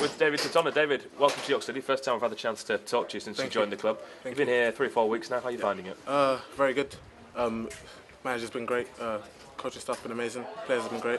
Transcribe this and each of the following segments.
with David Tutonda. David, welcome to York City. First time I've had the chance to talk to you since you joined the club. You've been here 3 or 4 weeks now. How are you finding it? Very good. Manager's been great. Coaching staff's been amazing. Players have been great.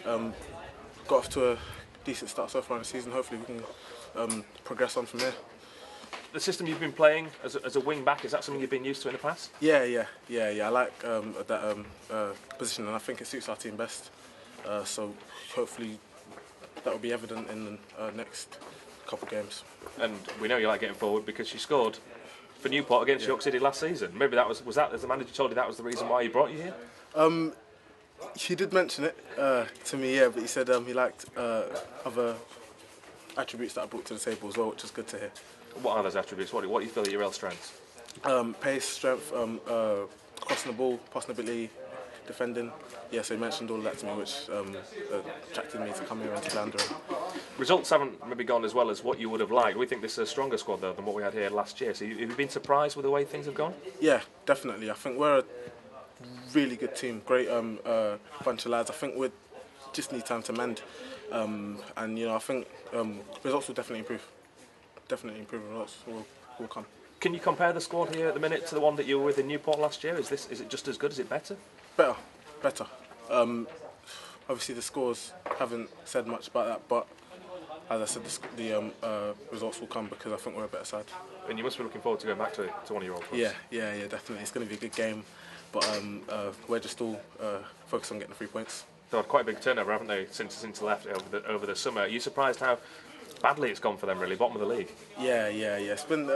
Got off to a decent start so far in the season. Hopefully we can progress on from here. The system you've been playing as a wing back, is that something you've been used to in the past? Yeah. I like that position, and I think it suits our team best. So hopefully that will be evident in the next couple of games. And we know you like getting forward because you scored for Newport against York City last season. Maybe that was that, as the manager told you, that was the reason why he brought you here? He did mention it to me, yeah, but he said he liked other attributes that I brought to the table as well, which is good to hear. What are those attributes? What do you feel are your real strengths? Pace, strength, crossing the ball, passing ability, defending. Yeah, so he mentioned all of that to me, which attracted me to come here and to Lander. Results haven't maybe gone as well as what you would have liked. We think this is a stronger squad though than what we had here last year. So have you been surprised with the way things have gone? Yeah, definitely. I think we're a really good team, great bunch of lads. I think we just need time to mend, and you know, I think results will definitely improve. Results will come. Can you compare the squad here at the minute to the one that you were with in Newport last year? Is it just as good? Is it better? Better. Obviously the scores haven't said much about that, but as I said, the results will come because I think we're a better side. And you must be looking forward to going back to one of your old clubs. Yeah, definitely. It's going to be a good game, but we're just all focused on getting the 3 points. They've had quite a bsad turnover, haven't they, since left over the summer? Are you surprised how badly it's gone for them, really, bottom of the league? Yeah. It's been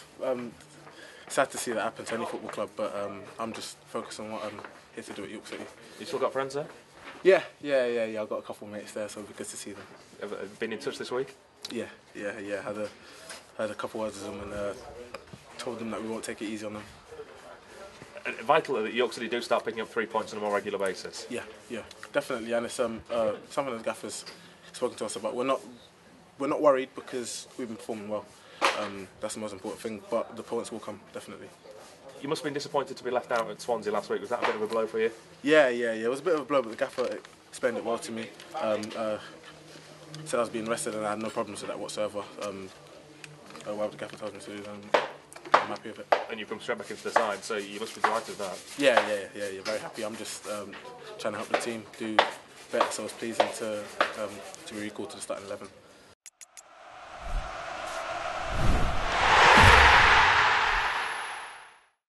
sad to see that happen to any football club, but I'm just focused on what I'm here to do at York City. You still got friends there? Yeah. I've got a couple of mates there, so it'll be good to see them. Have you been in touch this week? Yeah. Had a couple words with them and told them that we won't take it easy on them. Vital that York City do start picking up 3 points on a more regular basis. Yeah, definitely, and it's something the gaffer's spoken to us about. We're not worried because we've been performing well. That's the most important thing, but the points will come, definitely. You must have been disappointed to be left out at Swansea last week. Was that a bit of a blow for you? Yeah. It was a bit of a blow, but the gaffer explained it well to me. Said I was being rested and I had no problems with that whatsoever. Whatever the gaffer told me to do, I'm happy with it. And you've come straight back into the side, so you must be delighted with that. Yeah, very happy. I'm just trying to help the team do better, so I was pleasing to be recalled to the starting 11.